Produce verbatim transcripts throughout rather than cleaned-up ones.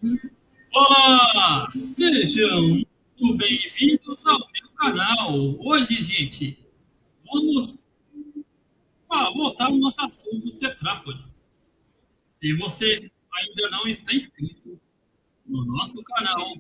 Olá! Sejam muito bem-vindos ao meu canal. Hoje, gente, vamos fa- voltar ao nosso assunto dos tetrápodes. Se você ainda não está inscrito no nosso canal,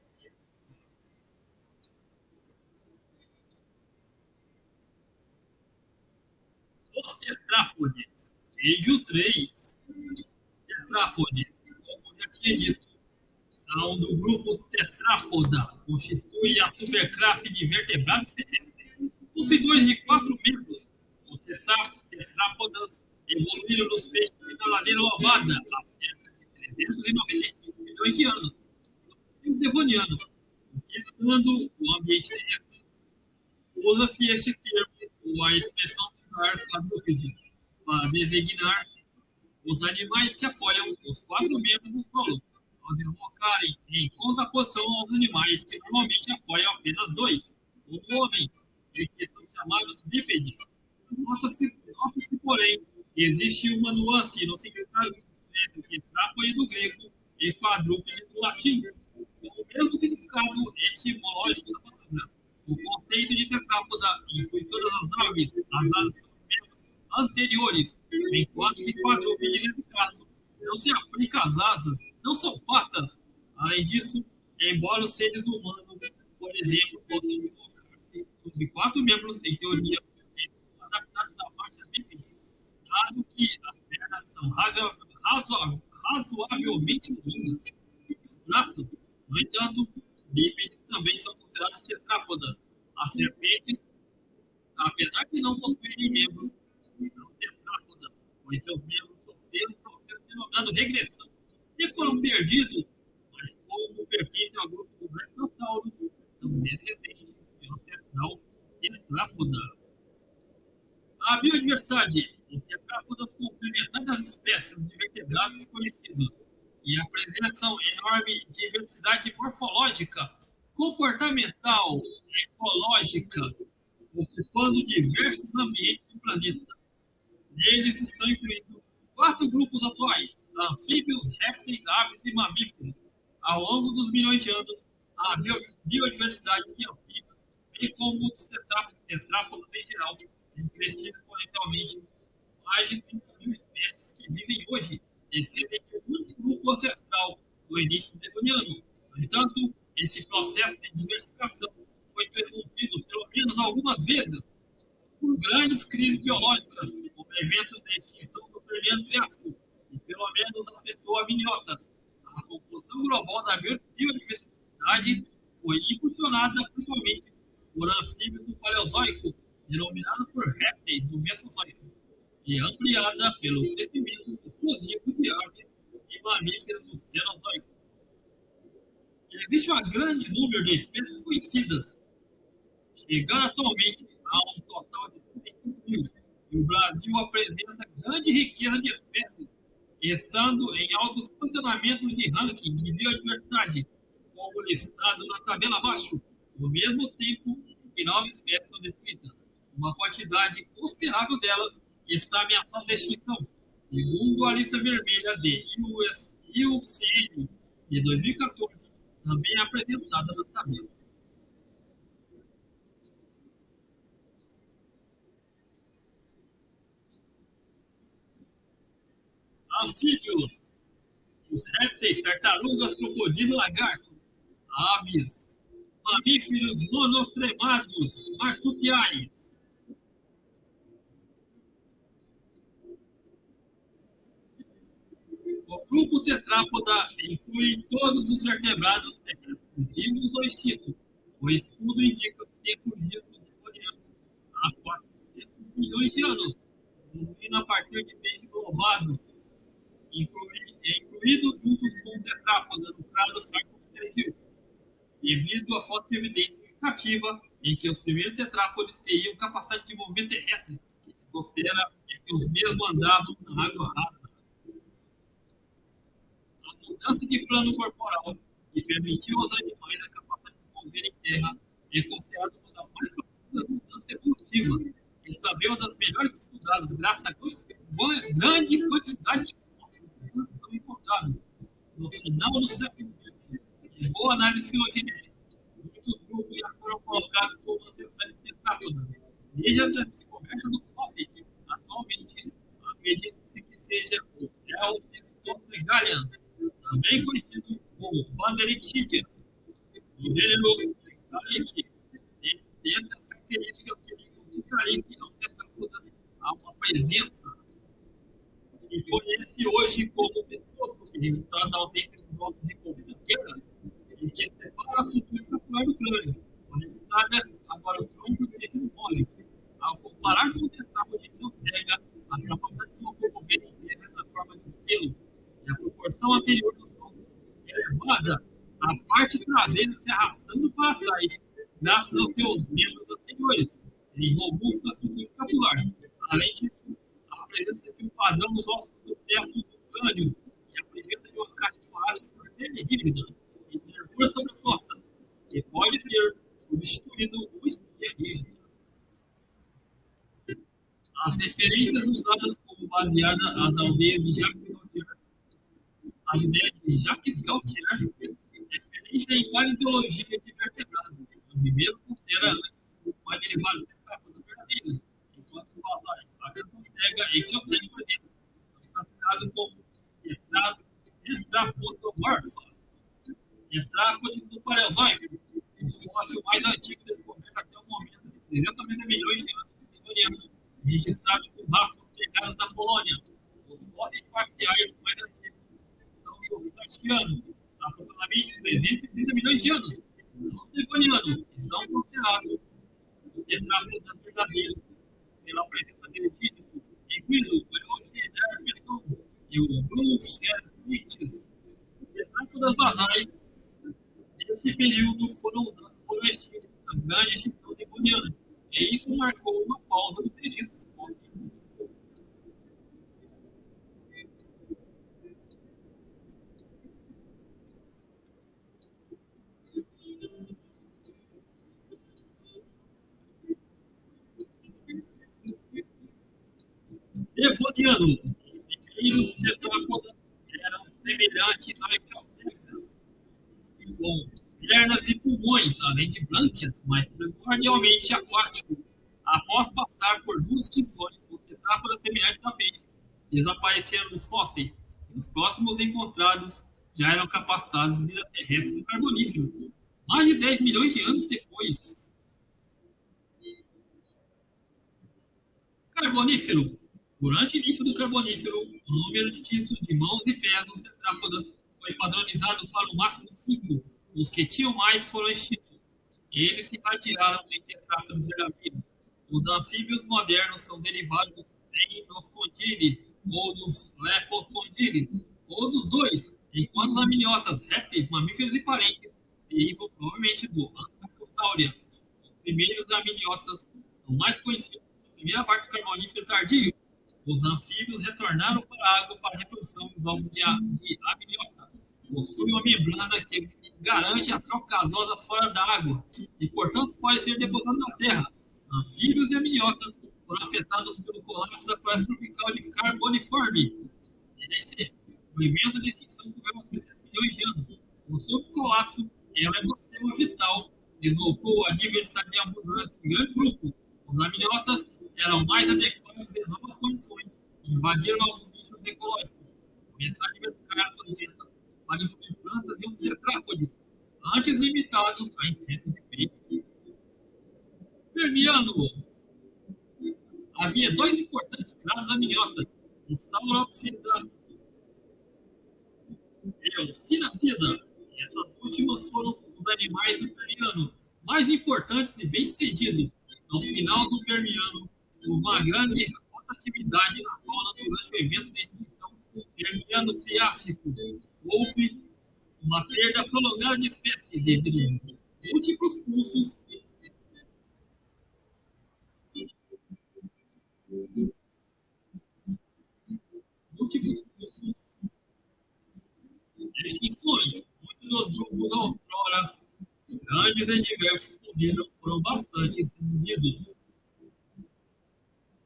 os tetrápodes, vídeo três, tetrápodes, como já tinha dito, são do grupo Tetrápoda, constitui a superclasse de vertebrados terrestres, possuidores de quatro membros. Os tetrá- tetrápodas evoluíram nos peixes da ladeira ovada há cerca de trezentos e noventa e cinco milhões de anos, e o devoniano, conquistando o ambiente terrestre. Usa-se este termo ou a expressão similar quadrúpede para designar os animais que apoiam os quatro membros do solo, ao deslocarem em contraposição aos animais que normalmente apoiam apenas dois, como o homem, e que são chamados bípedes. Nota-se, nota-se, porém, que existe uma nuance no significado entre o tetrápode do grego e quadrúpede do latim. Com o mesmo significado etimológico da palavra, o conceito de tetrápoda inclui todas as aves, as aves anteriores, enquanto que quadrúpede, nesse caso, não se aplica às asas, não são patas. Além disso, embora os seres humanos, por exemplo, possam colocar-se sobre quatro membros, em teoria, adaptados à marcha bípede, dado que as pernas são razo- razo- razoavelmente longas e os braços, no entanto, bípedes também são considerados tetrápodas. As serpentes, apesar de não possuírem membros, são tetrápodas, pois seus membros sofreram um processo denominado regressão e foram perdidos, mas como pertencem ao grupo dos dinossauros, são descendentes de ancestral tetrápoda. A biodiversidade. Os tetrápodas complementaram as espécies de vertebrados conhecidos e apresentam enorme diversidade morfológica, comportamental, ecológica, ocupando diversos ambientes do planeta. Neles estão incluídos quatro grupos atuais: anfíbios, répteis, aves e mamíferos. Ao longo dos milhões de anos, a biodiversidade de anfíbios, bem como dos tetrápodos em geral, tem crescido exponencialmente. Mais de trinta mil espécies que vivem hoje descendem de um único grupo ancestral do início do Devoniano. No entanto, esse processo de diversificação foi interrompido pelo menos algumas vezes por grandes crises biológicas, como eventos de extinção do primeiro Triássico, e pelo menos afetou a minhota. A conclusão global da biodiversidade foi impulsionada principalmente por anfíbios do Paleozoico, denominada por répteis do Mesozoico, e ampliada pelo crescimento explosivo de aves e mamíferos do Cenozoico. Existe um grande número de espécies conhecidas, chegando atualmente a um total de trinta e cinco mil. E o Brasil apresenta grande riqueza de espécies, estando em altos posicionamentos de ranking de biodiversidade, como listado na tabela abaixo, ao mesmo tempo que nove espécies são descritas. Uma quantidade considerável delas está ameaçada de extinção, segundo a lista vermelha de I U C N de dois mil e quatorze, também apresentada na tabela. Anfíbios, os répteis, tartarugas, crocodilos, lagartos, aves, mamíferos monotremados, marsupiais. O grupo tetrápoda inclui todos os vertebrados terrestres, vivos ou extintos. O estudo indica que tem surgido no Devoniano há quatrocentos milhões de anos, evoluindo a partir de peixes louvados, incluídos juntos com o tetrápoda no crânio sarcopterigil, devido à forte evidência significativa em que os primeiros tetrápodes teriam capacidade de movimento terrestre, que se considera que os mesmos andavam na água rasa. A mudança de plano corporal que permitiu aos animais a capacidade de mover em terra é considerada uma das mais profundas mudanças evolutivas e também uma das melhores estudadas, graças à grande quantidade de fósseis que são encontrados no final do século vinte, em boa análise filogenética, muitos grupos já foram colocados como ancestrais tetrápodas. Desde a descoberta do fóssil, atualmente, acredita-se que seja o Elpistotregalian, também conhecido como Banderithidia, do gênero Tricaric. Dentre as características que ligam o Tricaric ao tetrapoda, há uma presença que conhece hoje como pescoço, que resultado da ausência dos ossos de coluna inteira, e que separa a cintura escapular do crânio, conectada agora o tronco e o tecido mole. Ao comparar com o tetrapoda de cega, a capacidade de locomover em terra na forma de um selo e a proporção anterior do tronco elevada, a parte traseira se arrastando para trás, graças aos seus membros anteriores, em robusta cintura escapular. Além disso, a presença de um padrão nos ossos do teto do crânio e a presença de uma caixa torácica semi-rígida e nervura sobreposta, que pode ter substituído o espinha rígida. As referências usadas como baseadas as aldeias de Jacques Gautier, as ideias de Jacques Gautier, referência em paleontologia de vertebrados, onde mesmo considera antes o mais derivado de tetrápodas verdadeiros, enquanto o basal, a cantostega e Etiocene, por exemplo, são classificados como tetrapodomorfa, tetrápodes do Paleozoico, o fóssil mais antigo descoberto até o momento, de trezentos a noventa milhões de anos vitorianos, registrado por raças pegadas da Polônia. Os fósseis parciais mais antigos são do Flaciano, aproximadamente trezentos e trinta milhões de anos, não devoniano, que são considerados o tetrápodas verdadeiros pela presença de dígito, incluindo o Velociraptor e o Bruchellinites. Os tetrápodas basais desse período foram, foram extintos na grande extinção devoniana, e isso marcou uma pausa nos registros fósseis. Devoniano, os primeiros tetrápodas eram semelhantes a Echelstegia, com pernas e pulmões, além de brânquias, mas primordialmente aquático. Após passar por duas extinções, os tetrápodas semelhantes a peixe desapareceram dos fósseis, e os próximos encontrados já eram capacitados de vida terrestre do Carbonífero. Mais de dez milhões de anos depois. Carbonífero. Durante o início do Carbonífero, o número de títulos de mãos e pés dos tetrápodas foi padronizado para o máximo cinco. Os que tinham mais foram extintos. Eles se irradiaram em tetrápodes verdadeiros. Os anfíbios modernos são derivados dos Deinospondyle ou dos Leptospondyle, ou dos dois, enquanto os amniotas, répteis, mamíferos e parentes derivam provavelmente do Ankylosaurian. Os primeiros amniotas são mais conhecidos da primeira parte do Carbonífero tardio. Os anfíbios retornaram para a água para a reprodução dos ovos de, a, de amniota. Possuem uma membrana que garante a troca gasosa fora da água e, portanto, pode ser depositada na terra. Anfíbios e amniotas foram afetados pelo colapso da floresta tropical de Carboniforme, C D C, um evento de extinção que ocorreu há três milhões de anos. O subcolapso é um ecossistema vital, deslocou a diversidade de abundância em grandes grupos. Os amniotas eram mais adequados em novas condições e invadiram novos nichos ecológicos. Começaram a diversificar suas dietas para incluir plantas e os tetrápodes, antes limitados a insetos e peixes. Permiano. Havia dois importantes clados amniotas, o Sauropsida e o Sinapsida. Essas últimas foram os animais do Permiano mais importantes e bem-sucedidos. No final do Permiano, houve uma grande rotatividade na fauna durante o evento de extinção Permiano-Triássico. Houve uma perda prolongada de espécies devido a múltiplos pulsos múltiplos pulsos de extinções. Muitos dos grupos outrora grandes e diversos morreram, foram bastante reduzidos.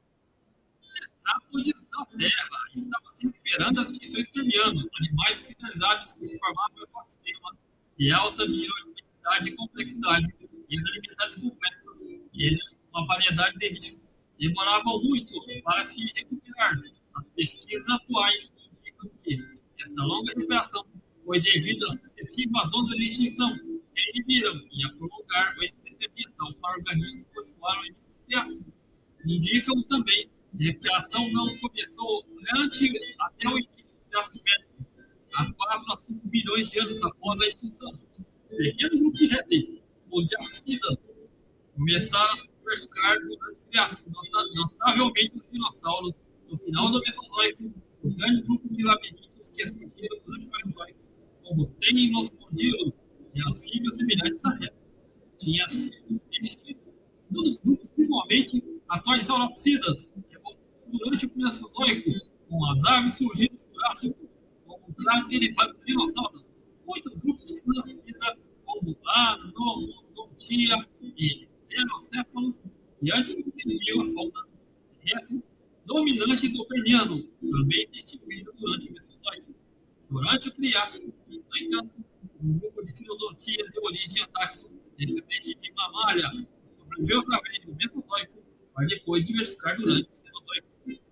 Tetrápodes da Terra estavam se recuperando das extinções permianas, animais especializados organizados que formavam um ecossistema de alta biodiversidade e complexidade, e as alimentares complexas e uma variedade de riscos. Demoravam muito para se recuperar. As pesquisas atuais indicam que essa longa recuperação foi devido às sucessivas ondas de extinção que inibiriam e a prolongar o estresse ambiental para organismos que continuaram em criação. Indicam também que a recuperação não começou antes, até o início das espécies, há quatro a cinco bilhões de anos após a extinção. Um pequeno grupo de répteis, ou de apsidas, começaram a se diversificar durante o Triássico, notavelmente os dinossauros. No final do Mesozoico, os grandes grupos de labirintos que surgiram durante o Paleozoico, como Temnospondylos e anfíbios semelhantes a répteis, tinham sido extintos. Todos os grupos, principalmente atuais sauropsidas, durante o Mesozoico, com as aves surgindo no Jurássico, como o Craterifáticos dinossauros, muitos grupos de sinapsida, como Anodontia e Pterocéfalos, e antes do período a fauna terrestre dominante do Permiano, também distinguido durante o Mesozoico. Durante o Triássico, no entanto, um grupo de sinodontias de origem atáxica, descendente de mamália, sobreviveu através do Mesozoico, para depois diversificar durante o Cenozoico.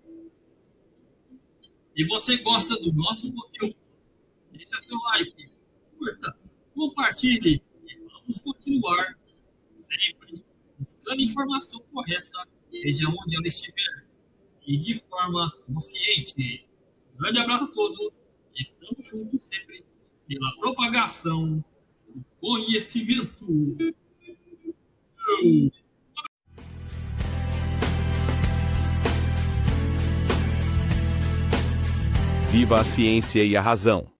E você gosta do nosso conteúdo? Deixa seu like, curta, compartilhe e vamos continuar sempre buscando informação correta, seja onde ela estiver, e de forma consciente. Um grande abraço a todos e estamos juntos sempre pela propagação do conhecimento. Viva a ciência e a razão.